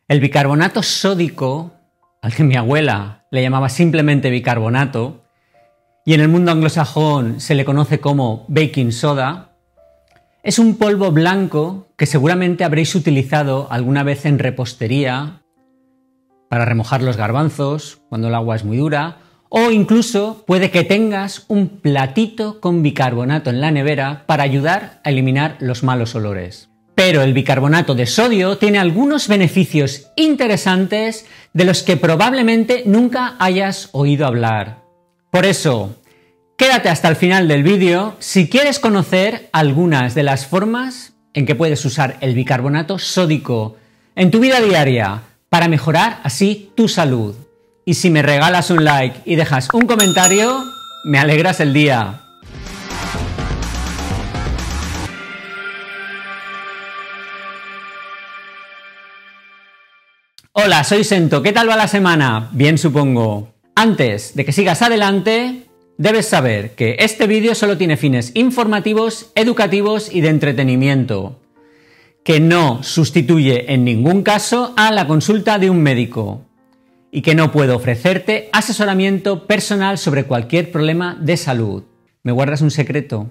El bicarbonato sódico, al que mi abuela le llamaba simplemente bicarbonato, y en el mundo anglosajón se le conoce como baking soda, es un polvo blanco que seguramente habréis utilizado alguna vez en repostería para remojar los garbanzos cuando el agua es muy dura, o incluso puede que tengas un platito con bicarbonato en la nevera para ayudar a eliminar los malos olores. Pero el bicarbonato de sodio tiene algunos beneficios interesantes de los que probablemente nunca hayas oído hablar. Por eso, quédate hasta el final del vídeo si quieres conocer algunas de las formas en que puedes usar el bicarbonato sódico en tu vida diaria para mejorar así tu salud. Y si me regalas un like y dejas un comentario, me alegras el día. Hola, soy Sento. ¿Qué tal va la semana? Bien, supongo. Antes de que sigas adelante, debes saber que este vídeo solo tiene fines informativos, educativos y de entretenimiento, que no sustituye en ningún caso a la consulta de un médico y que no puedo ofrecerte asesoramiento personal sobre cualquier problema de salud. ¿Me guardas un secreto?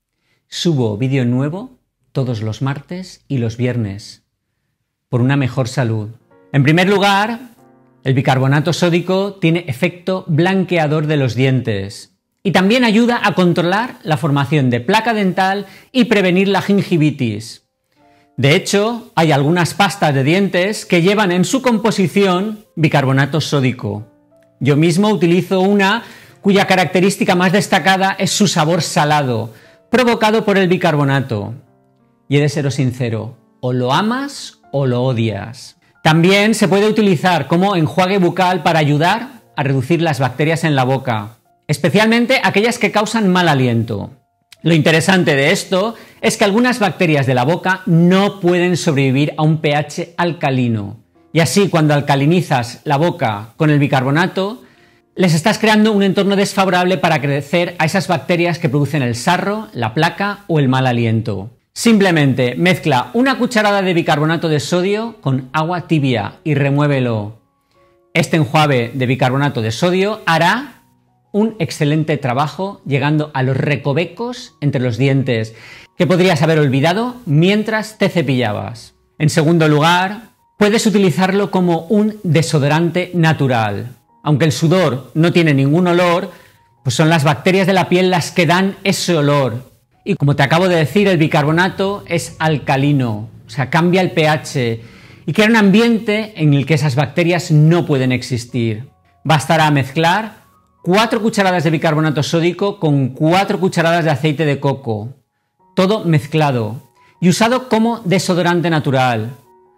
Subo vídeo nuevo todos los martes y los viernes, por una mejor salud. En primer lugar, el bicarbonato sódico tiene efecto blanqueador de los dientes y también ayuda a controlar la formación de placa dental y prevenir la gingivitis. De hecho, hay algunas pastas de dientes que llevan en su composición bicarbonato sódico. Yo mismo utilizo una cuya característica más destacada es su sabor salado, provocado por el bicarbonato. Y he de seros sincero, o lo amas o lo odias. También se puede utilizar como enjuague bucal para ayudar a reducir las bacterias en la boca, especialmente aquellas que causan mal aliento. Lo interesante de esto es que algunas bacterias de la boca no pueden sobrevivir a un pH alcalino, y así cuando alcalinizas la boca con el bicarbonato, les estás creando un entorno desfavorable para crecer a esas bacterias que producen el sarro, la placa o el mal aliento. Simplemente mezcla una cucharada de bicarbonato de sodio con agua tibia y remuévelo. Este enjuague de bicarbonato de sodio hará un excelente trabajo llegando a los recovecos entre los dientes que podrías haber olvidado mientras te cepillabas. En segundo lugar, puedes utilizarlo como un desodorante natural. Aunque el sudor no tiene ningún olor, pues son las bacterias de la piel las que dan ese olor. Y como te acabo de decir, el bicarbonato es alcalino, o sea, cambia el pH y crea un ambiente en el que esas bacterias no pueden existir. Bastará mezclar 4 cucharadas de bicarbonato sódico con 4 cucharadas de aceite de coco, todo mezclado y usado como desodorante natural,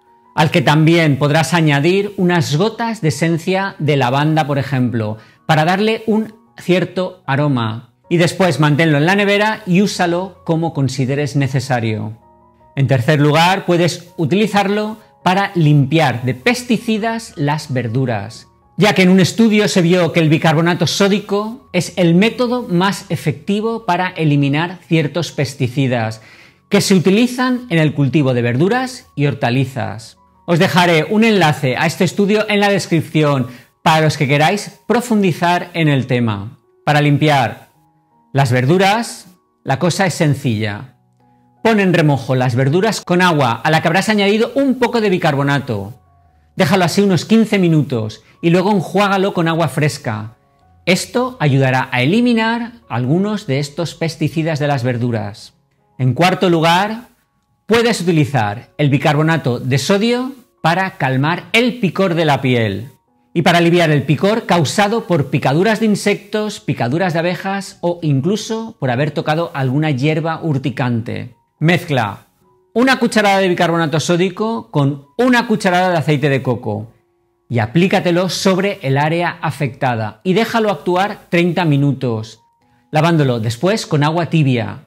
al que también podrás añadir unas gotas de esencia de lavanda, por ejemplo, para darle un cierto aroma. Y después manténlo en la nevera y úsalo como consideres necesario. En tercer lugar, puedes utilizarlo para limpiar de pesticidas las verduras, ya que en un estudio se vio que el bicarbonato sódico es el método más efectivo para eliminar ciertos pesticidas que se utilizan en el cultivo de verduras y hortalizas. Os dejaré un enlace a este estudio en la descripción para los que queráis profundizar en el tema. Para limpiar las verduras, la cosa es sencilla. Pon en remojo las verduras con agua a la que habrás añadido un poco de bicarbonato. Déjalo así unos 15 minutos y luego enjuágalo con agua fresca. Esto ayudará a eliminar algunos de estos pesticidas de las verduras. En cuarto lugar, puedes utilizar el bicarbonato de sodio para calmar el picor de la piel y para aliviar el picor causado por picaduras de insectos, picaduras de abejas o incluso por haber tocado alguna hierba urticante. Mezcla una cucharada de bicarbonato sódico con una cucharada de aceite de coco y aplícatelo sobre el área afectada y déjalo actuar 30 minutos, lavándolo después con agua tibia.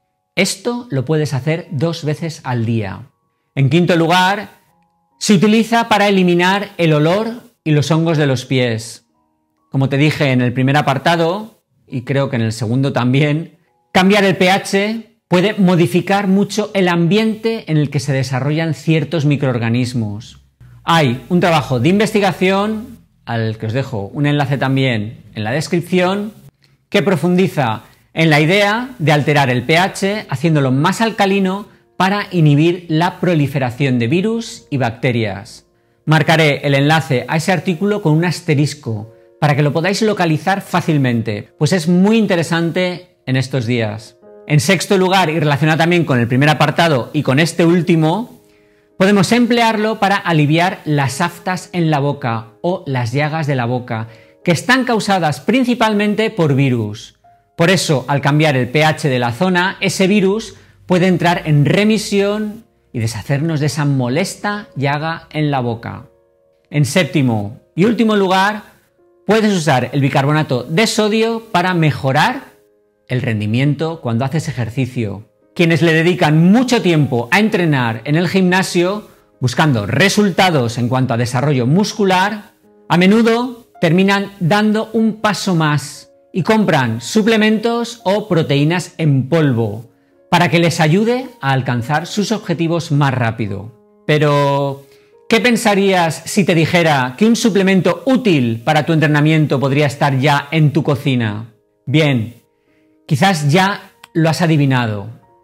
Esto lo puedes hacer 2 veces al día. En quinto lugar, se utiliza para eliminar el olor y los hongos de los pies. Como te dije en el primer apartado, y creo que en el segundo también, cambiar el pH puede modificar mucho el ambiente en el que se desarrollan ciertos microorganismos. Hay un trabajo de investigación, al que os dejo un enlace también en la descripción, que profundiza en la idea de alterar el pH haciéndolo más alcalino para inhibir la proliferación de virus y bacterias. Marcaré el enlace a ese artículo con un asterisco para que lo podáis localizar fácilmente, pues es muy interesante en estos días. En sexto lugar, y relacionado también con el primer apartado y con este último, podemos emplearlo para aliviar las aftas en la boca o las llagas de la boca, que están causadas principalmente por virus. Por eso, al cambiar el pH de la zona, ese virus puede entrar en remisión y deshacernos de esa molesta llaga en la boca. En séptimo y último lugar, puedes usar el bicarbonato de sodio para mejorar el rendimiento cuando haces ejercicio. Quienes le dedican mucho tiempo a entrenar en el gimnasio, buscando resultados en cuanto a desarrollo muscular, a menudo terminan dando un paso más y compran suplementos o proteínas en polvo para que les ayude a alcanzar sus objetivos más rápido. Pero, ¿qué pensarías si te dijera que un suplemento útil para tu entrenamiento podría estar ya en tu cocina? Bien, quizás ya lo has adivinado.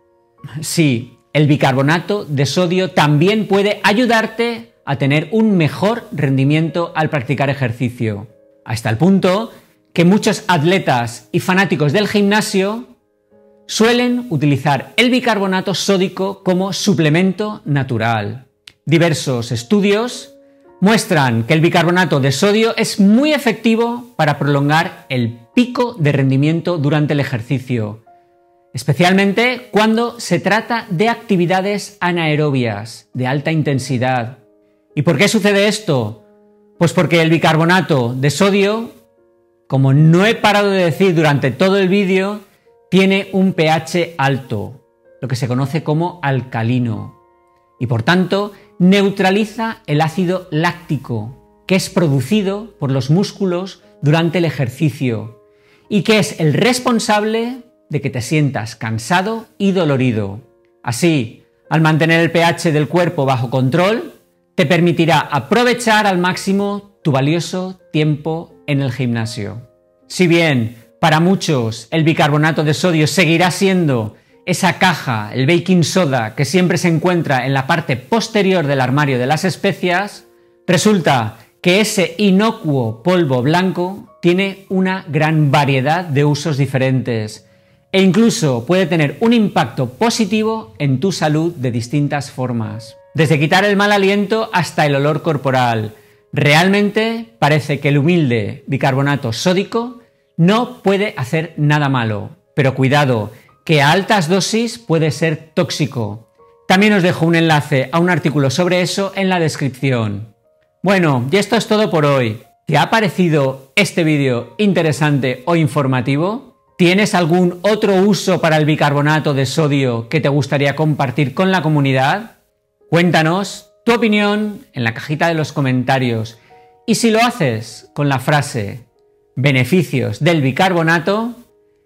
Sí, el bicarbonato de sodio también puede ayudarte a tener un mejor rendimiento al practicar ejercicio. Hasta el punto que muchos atletas y fanáticos del gimnasio suelen utilizar el bicarbonato sódico como suplemento natural. Diversos estudios muestran que el bicarbonato de sodio es muy efectivo para prolongar el pico de rendimiento durante el ejercicio, especialmente cuando se trata de actividades anaerobias de alta intensidad. ¿Y por qué sucede esto? Pues porque el bicarbonato de sodio, como no he parado de decir durante todo el vídeo, tiene un pH alto, lo que se conoce como alcalino, y por tanto neutraliza el ácido láctico, que es producido por los músculos durante el ejercicio y que es el responsable de que te sientas cansado y dolorido. Así, al mantener el pH del cuerpo bajo control, te permitirá aprovechar al máximo tu valioso tiempo en el gimnasio. Si bien para muchos el bicarbonato de sodio seguirá siendo esa caja, el baking soda, que siempre se encuentra en la parte posterior del armario de las especias, resulta que ese inocuo polvo blanco tiene una gran variedad de usos diferentes e incluso puede tener un impacto positivo en tu salud de distintas formas. Desde quitar el mal aliento hasta el olor corporal. Realmente parece que el humilde bicarbonato sódico no puede hacer nada malo, pero cuidado, que a altas dosis puede ser tóxico. También os dejo un enlace a un artículo sobre eso en la descripción. Bueno, y esto es todo por hoy. ¿Te ha parecido este vídeo interesante o informativo? ¿Tienes algún otro uso para el bicarbonato de sodio que te gustaría compartir con la comunidad? Cuéntanos tu opinión en la cajita de los comentarios. Y si lo haces con la frase beneficios del bicarbonato,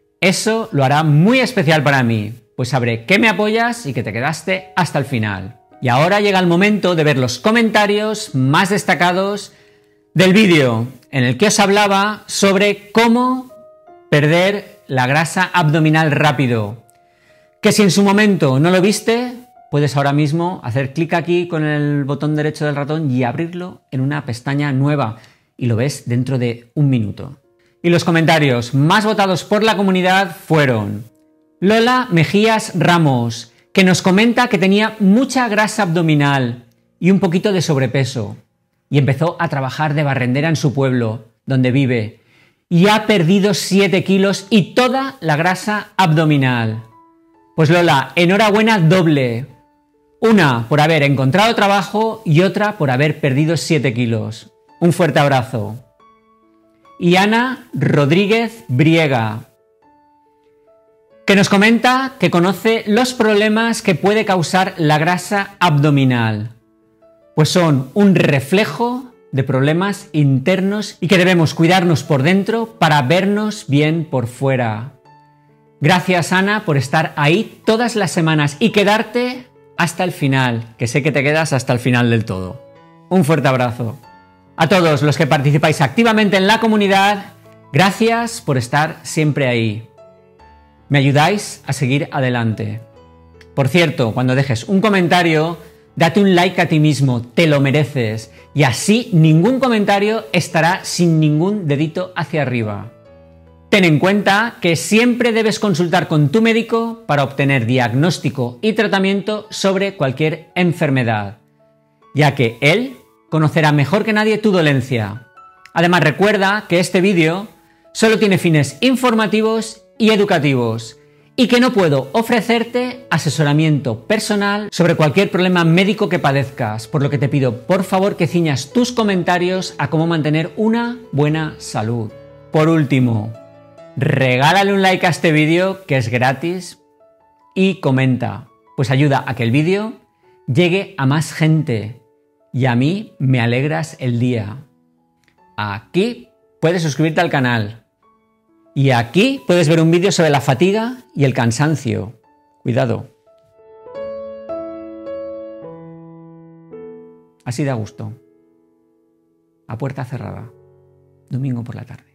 eso lo hará muy especial para mí, pues sabré que me apoyas y que te quedaste hasta el final. Y ahora llega el momento de ver los comentarios más destacados del vídeo, en el que os hablaba sobre cómo perder la grasa abdominal rápido. Que si en su momento no lo viste, puedes ahora mismo hacer clic aquí con el botón derecho del ratón y abrirlo en una pestaña nueva. Y lo ves dentro de un minuto. Y los comentarios más votados por la comunidad fueron Lola Mejías Ramos, que nos comenta que tenía mucha grasa abdominal y un poquito de sobrepeso, y empezó a trabajar de barrendera en su pueblo, donde vive, y ha perdido 7 kilos y toda la grasa abdominal. Pues Lola, enhorabuena doble. Una por haber encontrado trabajo y otra por haber perdido 7 kilos. Un fuerte abrazo. Y Ana Rodríguez Briega, que nos comenta que conoce los problemas que puede causar la grasa abdominal, pues son un reflejo de problemas internos y que debemos cuidarnos por dentro para vernos bien por fuera. Gracias, Ana, por estar ahí todas las semanas y quedarte hasta el final, que sé que te quedas hasta el final del todo. Un fuerte abrazo. A todos los que participáis activamente en la comunidad, gracias por estar siempre ahí. Me ayudáis a seguir adelante. Por cierto, cuando dejes un comentario, date un like a ti mismo, te lo mereces, y así ningún comentario estará sin ningún dedito hacia arriba. Ten en cuenta que siempre debes consultar con tu médico para obtener diagnóstico y tratamiento sobre cualquier enfermedad, ya que él conocerá mejor que nadie tu dolencia. Además, recuerda que este vídeo solo tiene fines informativos y educativos y que no puedo ofrecerte asesoramiento personal sobre cualquier problema médico que padezcas, por lo que te pido por favor que ciñas tus comentarios a cómo mantener una buena salud. Por último, regálale un like a este vídeo que es gratis y comenta, pues ayuda a que el vídeo llegue a más gente y a mí me alegras el día. Aquí puedes suscribirte al canal y aquí puedes ver un vídeo sobre la fatiga y el cansancio. Cuidado. Así da gusto. A puerta cerrada. Domingo por la tarde.